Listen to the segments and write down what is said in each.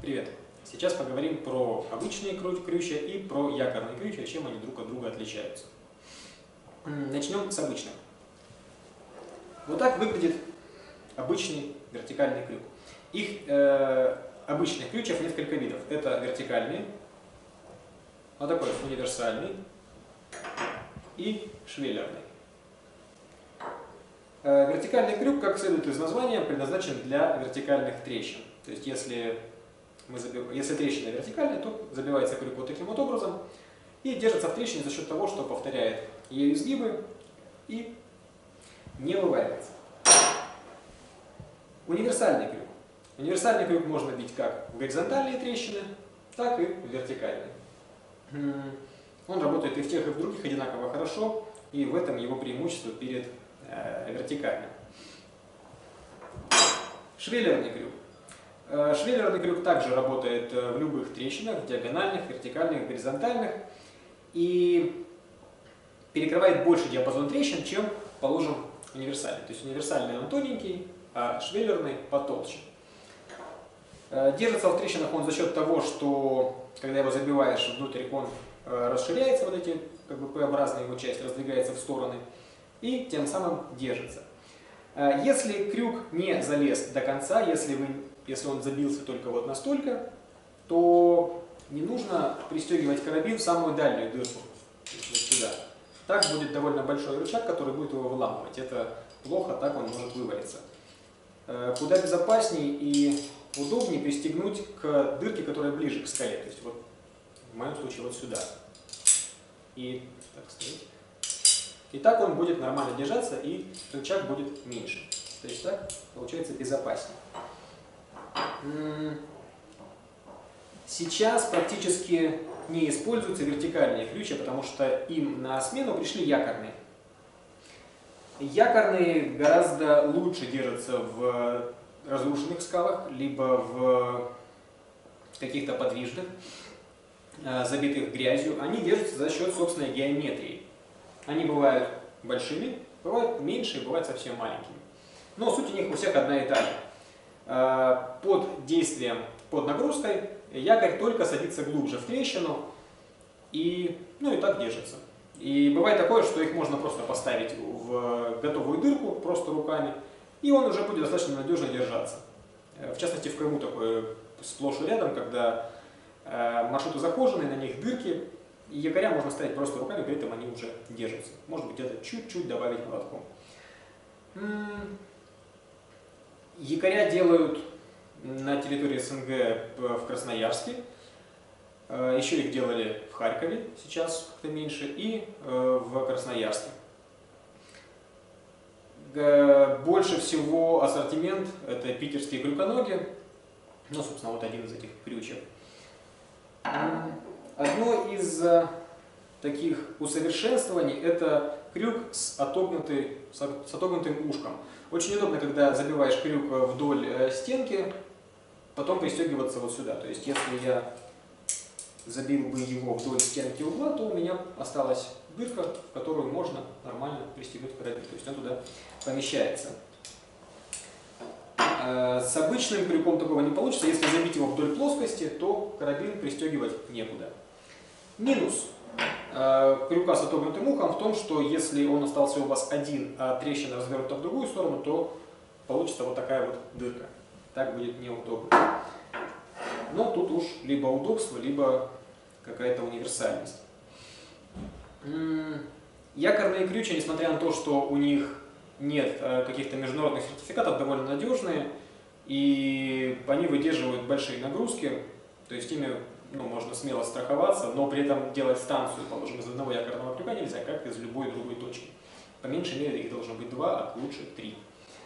Привет! Сейчас поговорим про обычные крючья и про якорные крючья, чем они друг от друга отличаются. Начнем с обычных. Вот так выглядит обычный вертикальный крюк. Обычных крючьев несколько видов. Это вертикальный, вот такой универсальный и швеллерный. Вертикальный крюк, как следует из названия, предназначен для вертикальных трещин. То есть, если трещина вертикальная, то забивается крюк вот таким вот образом и держится в трещине за счет того, что повторяет ее изгибы и не вываливается. Универсальный крюк. Универсальный крюк можно бить как в горизонтальные трещины, так и в вертикальные. Он работает и в тех, и в других одинаково хорошо, и в этом его преимущество перед вертикальным. Швеллерный крюк. Швеллерный крюк также работает в любых трещинах, диагональных, вертикальных, горизонтальных, и перекрывает больше диапазон трещин, чем, положим, универсальный. То есть универсальный он тоненький, а швеллерный потолще. Держится в трещинах он за счет того, что когда его забиваешь внутрь, он расширяется, вот эти как бы П-образная его часть раздвигается в стороны, и тем самым держится. Если крюк не залез до конца, если он забился только вот настолько, то не нужно пристегивать карабин в самую дальнюю дырку, вот сюда. Так будет довольно большой рычаг, который будет его выламывать. Это плохо, так он может вывалиться. Куда безопаснее и удобнее пристегнуть к дырке, которая ближе к скале. То есть вот в моем случае вот сюда. И так стоять. И так он будет нормально держаться, и рычаг будет меньше. То есть так получается безопаснее. Сейчас практически не используются вертикальные крючья, потому что им на смену пришли якорные. Якорные гораздо лучше держатся в разрушенных скалах, либо в каких-то подвижных, забитых грязью. Они держатся за счет собственной геометрии. Они бывают большими, бывают меньше, бывают совсем маленькими. Но суть у них у всех одна и та же. Под действием, под нагрузкой якорь только садится глубже в трещину и так держится. И бывает такое, что их можно просто поставить в готовую дырку, просто руками, и он уже будет достаточно надежно держаться. В частности, в Крыму такое сплошь и рядом, когда маршруты захоженные, на них дырки, и якоря можно ставить просто руками, при этом они уже держатся. Может быть, где-то чуть-чуть добавить молотком. Якоря делают на территории СНГ в Красноярске. Еще их делали в Харькове, сейчас как-то меньше, и в Красноярске. Больше всего ассортимент — это питерские крюконоги. Собственно, вот один из этих крючев. Одно из таких усовершенствований — это крюк с отогнутым ушком. Очень удобно, когда забиваешь крюк вдоль стенки, потом пристегиваться вот сюда. То есть, если я забил бы его вдоль стенки угла, то у меня осталась дырка, в которую можно нормально пристегнуть карабин. То есть он туда помещается. С обычным крюком такого не получится. Если забить его вдоль плоскости, то карабин пристегивать некуда. Минус крюка с отогнутым ухом в том, что если он остался у вас один, а трещина развернута в другую сторону, то получится вот такая вот дырка. Так будет неудобно. Но тут уж либо удобство, либо какая-то универсальность. Якорные крючья, несмотря на то, что у них нет каких-то международных сертификатов, довольно надежные, и они выдерживают большие нагрузки, то есть ими можно смело страховаться, но при этом делать станцию, положим, из одного якорного крюка нельзя, как из любой другой точки. По меньшей мере их должно быть 2, а лучше 3.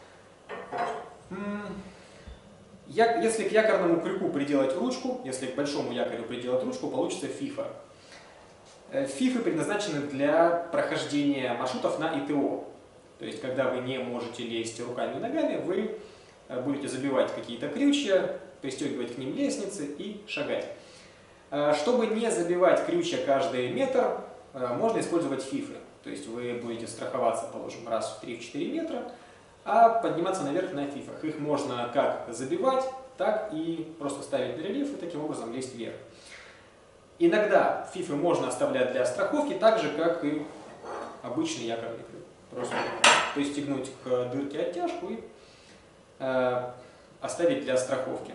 Если к якорному крюку приделать ручку, если к большому якорю приделать ручку, получится фифа. Фифы предназначены для прохождения маршрутов на ИТО. То есть, когда вы не можете лезть руками и ногами, вы будете забивать какие-то крючья, пристегивать к ним лестницы и шагать. Чтобы не забивать крючья каждый метр, можно использовать фифы. То есть вы будете страховаться, положим, раз в 3-4 метра, а подниматься наверх на фифах. Их можно как забивать, так и просто ставить на рельеф и таким образом лезть вверх. Иногда фифы можно оставлять для страховки, так же как и обычный якорный крюк. Просто пристегнуть к дырке оттяжку и оставить для страховки.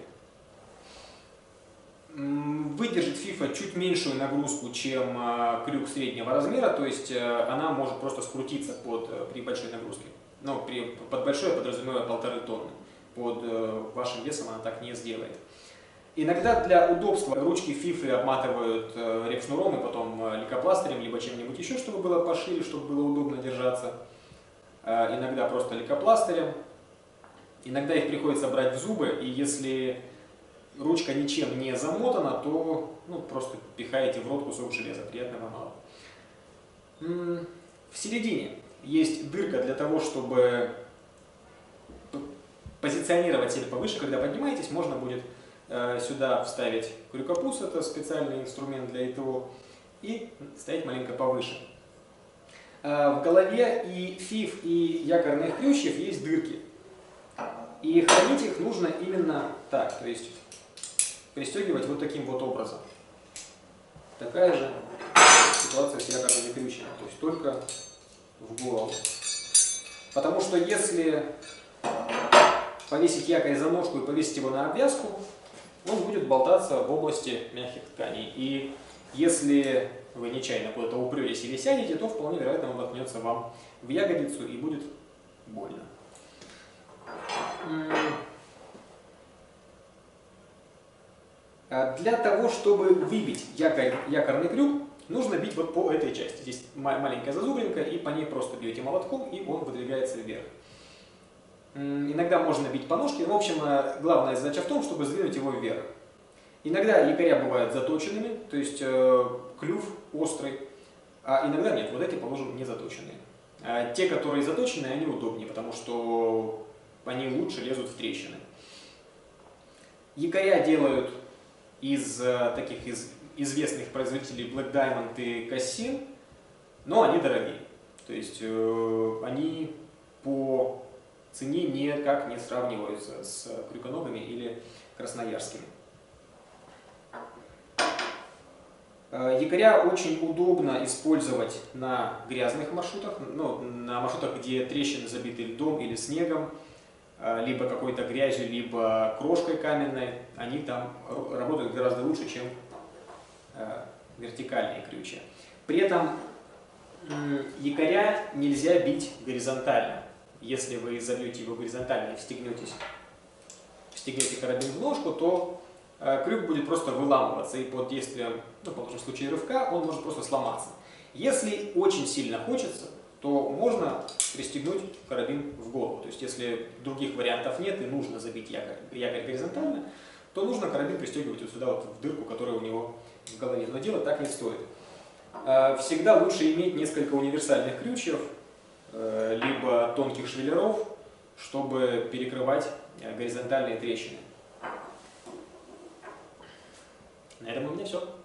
Выдержит фифа чуть меньшую нагрузку, чем крюк среднего размера, то есть она может просто скрутиться при большой нагрузке. Но под большой я подразумеваю 1,5 тонны. Под вашим весом она так не сделает. Иногда для удобства ручки фифы обматывают репшнуром и потом лейкопластырем, либо чем-нибудь еще, чтобы было пошире, чтобы было удобно держаться. Иногда просто лейкопластырем. Иногда их приходится брать в зубы, и если ручка ничем не замотана, то просто пихаете в рот кусок железа, приятного мало. В середине есть дырка для того, чтобы позиционировать себя повыше. Когда поднимаетесь, можно будет сюда вставить крюкопус, это специальный инструмент для ИТО, и стоять маленько повыше. В голове и фиф, и якорных крючьев есть дырки. И хранить их нужно именно так, то есть пристегивать вот таким вот образом. Такая же ситуация с якорными крючьями, то есть только в голову. Потому что если повесить якорь за ножку и повесить его на обвязку, он будет болтаться в области мягких тканей. И если вы нечаянно куда-то упрётесь или сядете, то вполне вероятно он воткнется вам в ягодицу и будет больно. Для того, чтобы выбить якорный крюк, нужно бить вот по этой части. Здесь маленькая зазубринка, и по ней просто бьете молотком, и он выдвигается вверх. Иногда можно бить по ножке. В общем, главная задача в том, чтобы сдвинуть его вверх. Иногда якоря бывают заточенными, то есть клюв острый, а иногда нет. Вот эти, положим, не заточенные. Те, которые заточенные, они удобнее, потому что они лучше лезут в трещины. Якоря делают из таких известных производителей Black Diamond и Cassin, но они дорогие. То есть они по цене никак не сравниваются с крюконогами или красноярскими. Якоря очень удобно использовать на грязных маршрутах, на маршрутах, где трещины забиты льдом или снегом, либо какой-то грязью, либо крошкой каменной. Они там работают гораздо лучше, чем вертикальные крючья. При этом якоря нельзя бить горизонтально. Если вы забьете его горизонтально и встегнете карабин в ножку, то крюк будет просто выламываться, и под действием, в случае рывка, он может просто сломаться. Если очень сильно хочется, то можно пристегнуть карабин в голову. То есть если других вариантов нет и нужно забить якорь горизонтально, то нужно карабин пристегивать вот сюда, вот в дырку, которая у него в голове. Но делать так не стоит. Всегда лучше иметь несколько универсальных крючьев, либо тонких швеллеров, чтобы перекрывать горизонтальные трещины. На этом у меня все.